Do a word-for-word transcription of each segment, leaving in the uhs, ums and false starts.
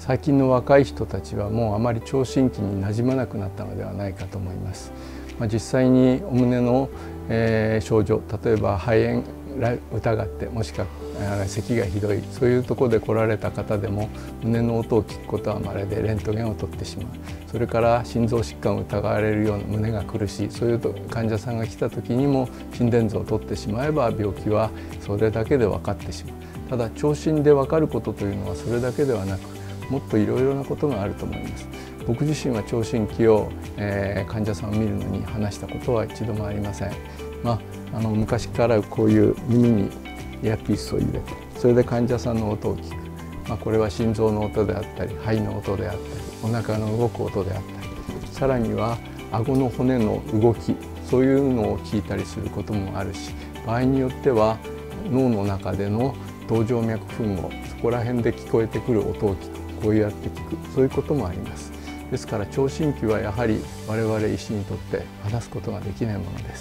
最近の若い人たちはもうあまり聴診器に馴染まなくなったのではないかと思います。まあ、実際にお胸の、えー、症状、例えば肺炎疑って、もしくは咳がひどい、そういうところで来られた方でも胸の音を聞くことはまれでレントゲンを取ってしまう。それから心臓疾患を疑われるような胸が苦しい、そういう患者さんが来た時にも心電図を取ってしまえば病気はそれだけで分かってしまう。ただ聴診で分かることというのはそれだけではなく、もっといろいろなことがあると思います。僕自身は聴診器を、えー、患者さんを見るのに話したことは一度もありません。まあ、あの昔からこういう耳にイヤーピースを入れて、それで患者さんの音を聞く、まあ、これは心臓の音であったり肺の音であったりお腹の動く音であったり、さらには顎の骨の動き、そういうのを聞いたりすることもあるし、場合によっては脳の中での動静脈吻合、そこら辺で聞こえてくる音を聞く、こうやって聞く、そういうこともあります。ですから聴診器はやはり我々医師にとって話すことができないものです。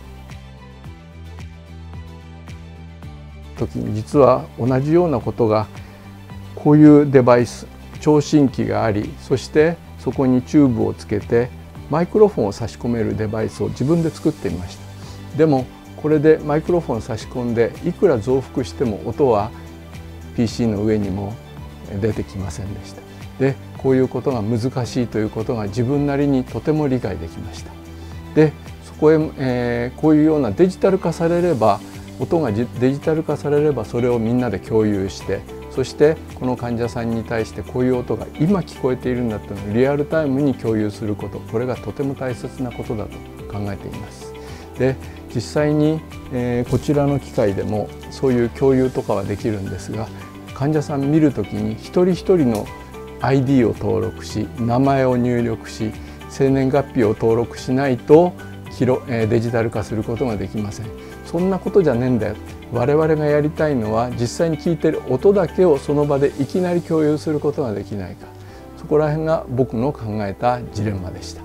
時に実は同じようなことが、こういうデバイス、聴診器があり、そしてそこにチューブをつけてマイクロフォンを差し込めるデバイスを自分で作ってみました。でもこれでマイクロフォンを差し込んでいくら増幅しても音は ピーシー の上にも出てきませんでした。でこういうことが難しいということが自分なりにとても理解できました。でそこへ、えー、こういうようなデジタル化されれば、音がデジタル化されればそれをみんなで共有して、そしてこの患者さんに対してこういう音が今聞こえているんだというのをリアルタイムに共有すること、これがとても大切なことだと考えています。で実際に、えー、こちらの機械でもそういう共有とかはできるんですが、患者さん見るときに一人一人の アイディー を登録し、名前を入力し、生年月日を登録しないとデジタル化することができません。そんなことじゃねえんだよ。我々がやりたいのは実際に聞いている音だけをその場でいきなり共有することができないか、そこら辺が僕の考えたジレンマでした。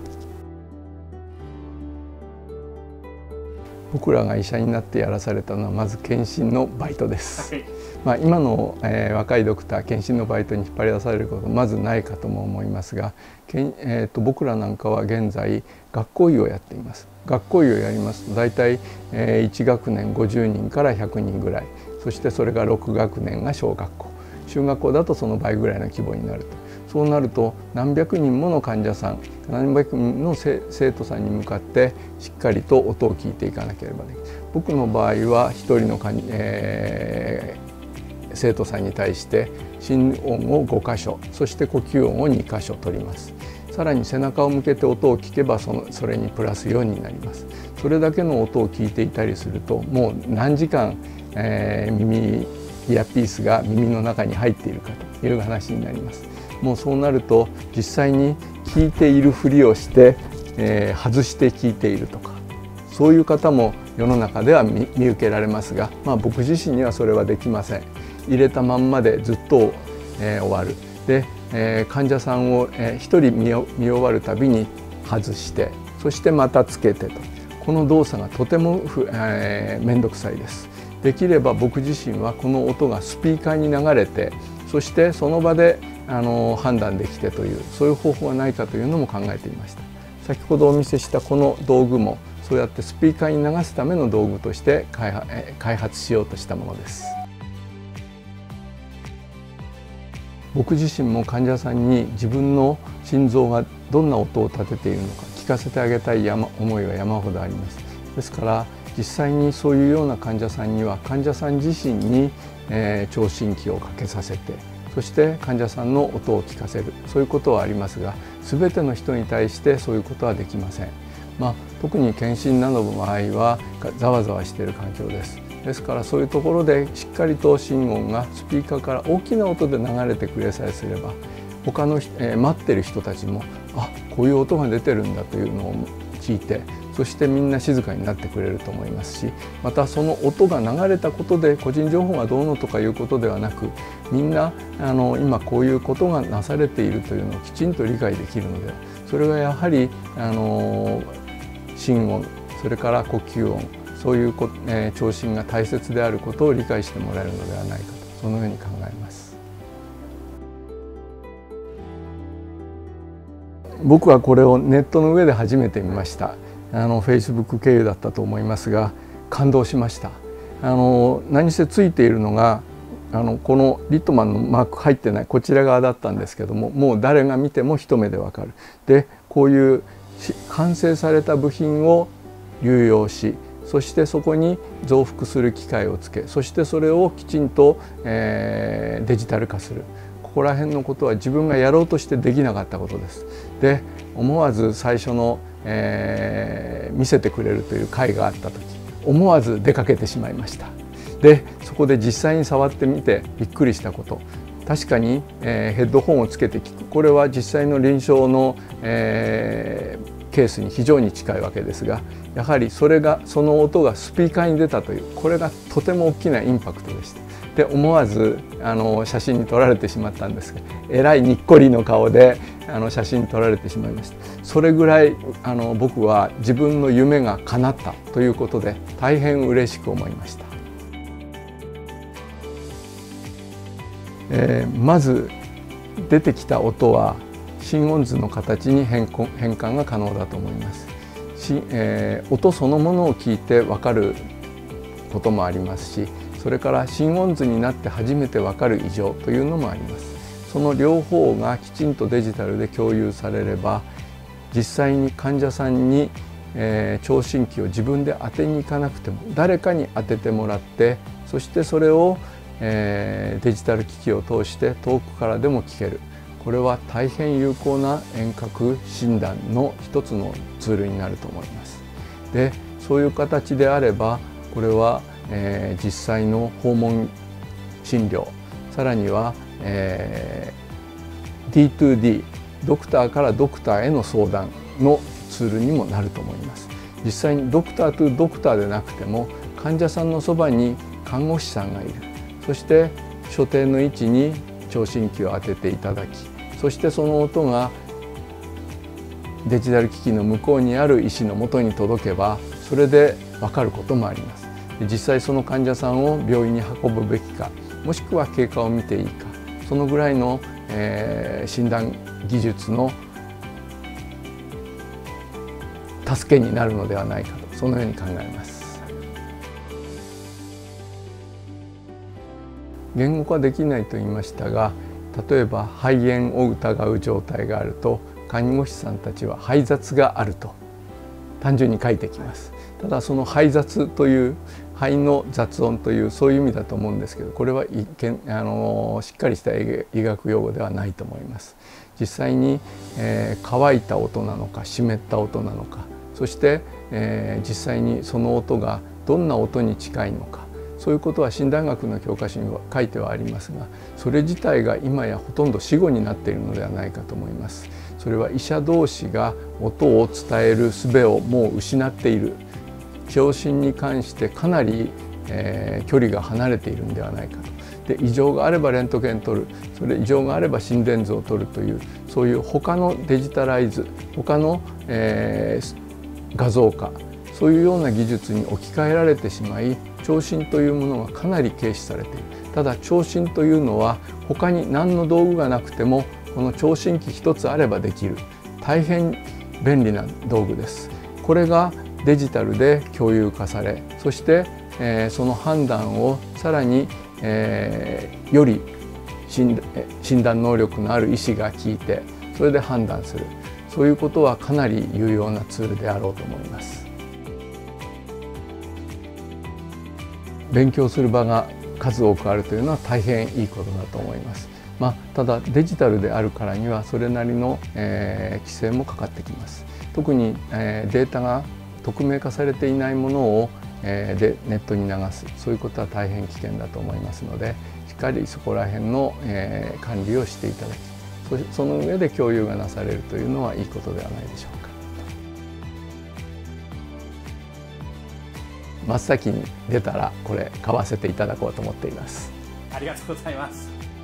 僕らが医者になってやらされたのはまず検診のバイトです。まあ今の、えー、若いドクター、検診のバイトに引っ張り出されることまずないかとも思いますが、けん、えー、と僕らなんかは現在学校医をやっています。学校医をやりますと大体、えー、いち学年ごじゅうにんからひゃくにんぐらい、そしてそれがろく学年が小学校、中学校だとその倍ぐらいの規模になると。そうなると何百人もの患者さん、何百人の生徒さんに向かってしっかりと音を聞いていかなければならない。僕の場合は一人のかに、えー、生徒さんに対して心音をごかしょ、そして呼吸音をにかしょ取ります。さらに背中を向けて音を聞けばそのそれにプラスよんになります。それだけの音を聞いていたりするともう何時間、えー、耳イヤーピースが耳の中に入っているかという話になります。もうそうなると実際に聞いているふりをして、えー、外して聞いているとか、そういう方も世の中では 見, 見受けられますが、まあ、僕自身にはそれはできません。入れたまんまでずっと、えー、終わる。で、えー、患者さんを、えー、ひとり 見, 見終わるたびに外して、そしてまたつけてと、この動作がとてもふ、えー、めんどくさいです。できれば僕自身はこの音がスピーカーに流れて、そしてその場であの判断できてという、そういう方法はないかというのも考えていました。先ほどお見せしたこの道具もそうやってスピーカーに流すための道具として開発、開発しようとしたものです。僕自身も患者さんに自分の心臓がどんな音を立てているのか聞かせてあげたい山思いは山ほどあります。ですから実際にそういうような患者さんには患者さん自身に、えー、聴診器をかけさせて、そして患者さんの音を聞かせる、そういうことはありますが、全ての人に対してそういうことはできません。まあ、特に検診などの場合はざわざわしている環境です。ですからそういうところでしっかりと心音がスピーカーから大きな音で流れてくれさえすれば、他の、えー、待ってる人たちもあ、こういう音が出てるんだというのを聞いて、そしてみんな静かになってくれると思いますし、またその音が流れたことで個人情報がどうのとかいうことではなく、みんなあの今こういうことがなされているというのをきちんと理解できるので、それがやはりあの心音、それから呼吸音、そういうこ、えー、聴診が大切であることを理解してもらえるのではないかと、そのように考えます。 僕はこれをネットの上で初めて見ました。あの フェイスブック 経由だったと思いますが、感動しました。あの何せついているのがあのこのリットマンのマーク入ってないこちら側だったんですけども、もう誰が見ても一目でわかる。でこういう完成された部品を流用し、そしてそこに増幅する機械をつけ、そしてそれをきちんと、えー、デジタル化する。ここら辺のことは自分がやろうとしてできなかったことです。で思わず最初の、えー、見せてくれるという会があった時、思わず出かけてしまいました。でそこで実際に触ってみてびっくりしたこと、確かに、えー、ヘッドホンをつけて聞く、これは実際の臨床の、えー、ケースに非常に近いわけですが、やはりそれがその音がスピーカーに出たという、これがとても大きなインパクトでした。で思わずあの写真に撮られてしまったんですが、えらいにっこりの顔であの写真に撮られてしまいました。それぐらいあの僕は自分の夢が叶ったということで大変嬉しく思いました。えー、まず出てきた音は心音図の形に変変換が可能だと思います。し、えー、音そのものを聞いて分かることもありますし、それから心音図になって初めて分かる異常というのもあります。その両方がきちんとデジタルで共有されれば、実際に患者さんに、えー、聴診器を自分で当てに行かなくても誰かに当ててもらって、そしてそれを、えー、デジタル機器を通して遠くからでも聞ける。これは大変有効な遠隔診断の一つのツールになると思います。で、そういう形であれば、これはえー、実際の訪問診療、さらには、えー、ディーツーディー ドクターからドクターへの相談のツールにもなると思います。実際にドクターとドクターでなくても患者さんのそばに看護師さんがいる、そして所定の位置に聴診器を当てていただき、そしてその音がデジタル機器の向こうにある医師のもとに届けば、それで分かることもあります。実際その患者さんを病院に運ぶべきか、もしくは経過を見ていいか、そのぐらいの、えー、診断技術の助けになるのではないかと、そのように考えます。言語化できないと言いましたが、例えば肺炎を疑う状態があると、看護師さんたちは肺雑があると単純に書いてきます。ただその肺雑という肺の雑音というそういう意味だと思うんですけど、これは一見あのしっかりした医学用語ではないと思います。実際に、えー、乾いた音なのか湿った音なのか、そして、えー、実際にその音がどんな音に近いのか、そういうことは診断学の教科書には書いてはありますが、それ自体が今やほとんど死語になっているのではないかと思います。それは医者同士が音を伝える術をもう失っている。聴診に関してかなり、えー、距離が離れているんではないかと。で異常があればレントゲン取る、それ異常があれば心電図を取るという、そういう他のデジタライズ、他の、えー、画像化、そういうような技術に置き換えられてしまい、聴診というものがかなり軽視されている。ただ聴診というのは他に何の道具がなくてもこの聴診器一つあればできる、大変便利な道具です。これがデジタルで共有化され、そして、えー、その判断をさらに、えー、より診断能力のある医師が聞いて、それで判断する、そういうことはかなり有用なツールであろうと思います。勉強する場が数多くあるというのは大変いいことだと思います。まあ、ただデジタルであるからにはそれなりの、えー、規制もかかってきます。特に、えー、データが匿名化されていないものを、えー、でネットに流す、そういうことは大変危険だと思いますので、しっかりそこら辺の、えー、管理をしていただき、そ, その上で共有がなされるというのはいいことではないでしょうか。真っ先に出たらこれ買わせていただこうと思っています。 ありがとうございます。